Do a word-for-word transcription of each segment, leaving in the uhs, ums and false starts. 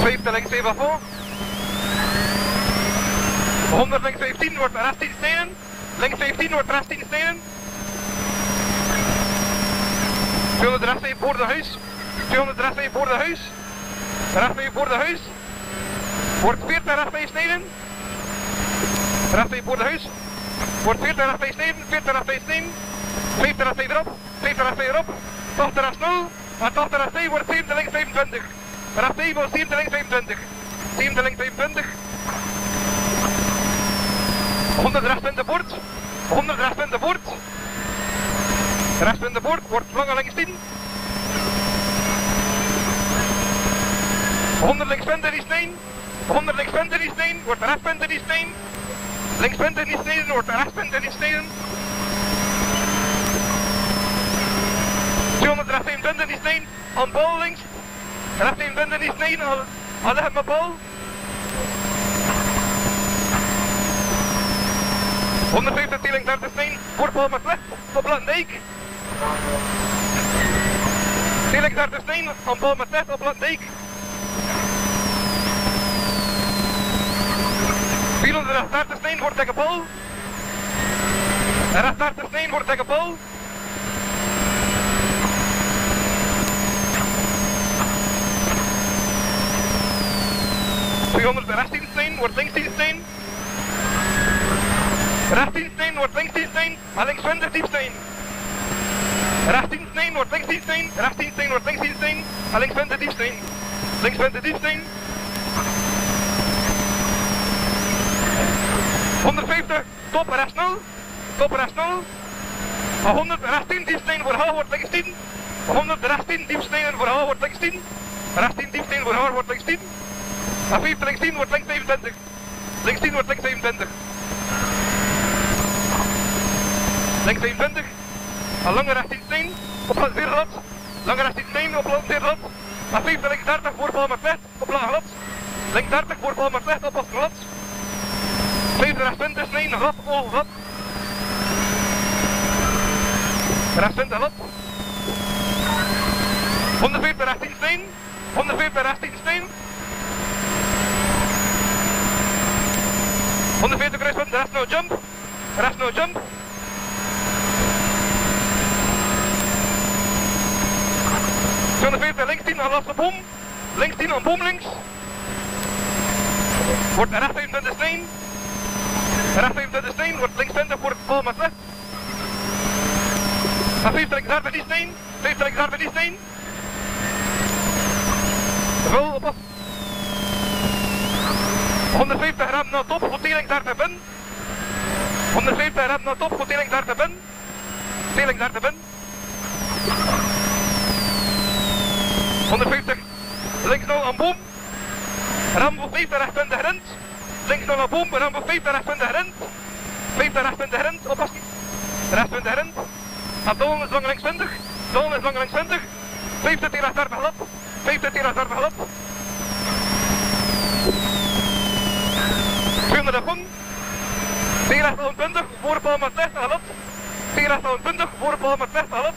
vijfde links even voor. honderd links vijftien wordt rest tien stenen. Links vijftien wordt rest tien stenen. tweehonderd rest even voor de huis. tweehonderd rest even voor de huis. Rest even voor de huis. Wordt veertig rest vijf sneden. Rest even voor de huis. Wordt veertig rest vijf sneden. veertig rest vijf sneden. vijftig rest vijf erop. vijftig rest vijf erop. tachtig rest nul. En tachtig rest vijf wordt zeventig links vijfentwintig. Rest vijf wordt zeventig links vijfentwintig. zeventig links vijfentwintig. honderd rechtwind de boord. honderd rechtwind de boord. Rechtwind de boord wordt lange links tien. honderd links twintig die sneen. honderd links twintig die sneen. Wordt rechts twintig die sneen. Links twintig die sneden. Wordt rechts twintig die sneden. tweehonderd rechts eenentwintig die sneen. Aan bal links. Rechts eenentwintig die sneen. Al, al ligt mijn bal. honderdvijftig tieling dertig sneen. Voorbal met licht. Op Landijk. Tieling dertig sneen. Aan bal met licht op Landijk. vierhonderddertig sneen voor dikke bal. dertig sneen voor dikke bal. tweehonderdzestien sneen wordt links tien sneen. Rechts tien sneen wordt links tien sneen. En links twintig diep sneen. Rechts tien sneen wordt links tien sneen. Rechts tien sneen wordt links tien sneen. En links twintig diep sneen. Links twintig diep sneen. honderdvijftig, top rechts nul. Top rechts nul. honderd rechts tien diep sneen voor hoog wordt links tien. honderd rechts tien diep sneen voor hoog wordt links tien. Rechts tien diep sneen voor hoog wordt links tien. En vijftig links tien wordt links vijfentwintig. Links tien wordt links vijfentwintig. Links vijfentwintig. En lange rechts tien sneen. Op land zeer glad. Lange rechts tien sneen op land zeer glad. En vijftig links dertig voorbal met licht op lang glad. Links dertig voorbal met licht op als glad. vijftig rechts twintig sneen glad oog glad. Rechts twintig glad. honderdvijftig rechts tien sneen. honderdvijftig rechts tien sneen. honderdveertig kruispunt, rechts no jump. Rechts no jump. tweehonderdveertig links tien aan laatste boom. Links tien aan boom links. Wordt rechts vijfentwintig sneen. Rechts vijfentwintig sneen wordt links twintig voor het bal met licht. En vijftig links dertig die sneen. vijftig links dertig die sneen. Vul op af. honderdvijftig rem naar top, voor teling dertig bin. honderdvijftig rem naar top, voor teling dertig bin. Teling dertig bin. honderdvijftig links nul aan boom. Rem voor vijftig rechts twintig rent. Links nul aan boom, rem voor vijftig rechts twintig rent. vijftig rechts twintig rent, oppassen. Rechts twintig rent. En dolen is lang links twintig. Dolen is lang links twintig. vijftig rechts dertig lap. vijftig rechts dertig lap. tweehonderd pond. vier rechts twintig, voorbal met licht en lat. vier rechts twintig, voorbal met licht en lat.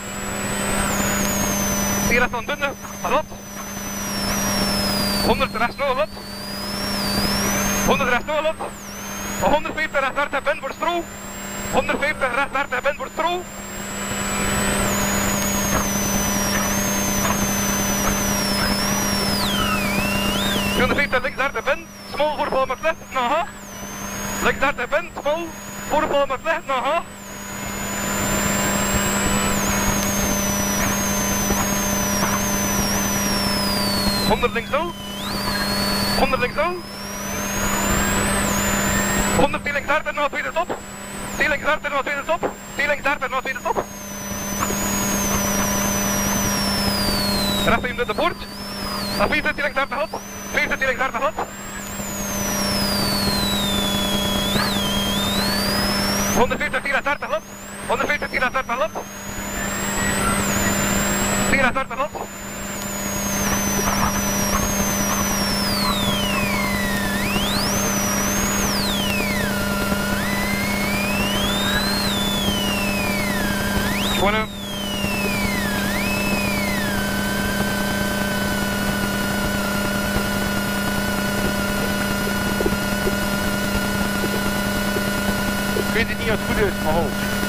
vier rechts twintig, en lat. honderd rechts nul lat. honderd rechts nul lat. honderdvijftig rechts dertig bin voor stro. honderdvijftig rechts dertig bin voor stro. tweehonderdvijftig links dertig bin. Small voorbal met licht, naar haag. Links dertig bin, small, voorbal met licht, naar haag. honderd links nul. honderd links nul. honderd links dertig naar tweede top. links dertig naar tweede top. links dertig naar tweede top. Rechts in de boord. En vijftig links dertig had. vijftig links dertig had. honderdveertig tien dertig lat. honderdveertig tien dertig lat. tien dertig lat. Bueno. weet het niet als het goed is, maar hoog.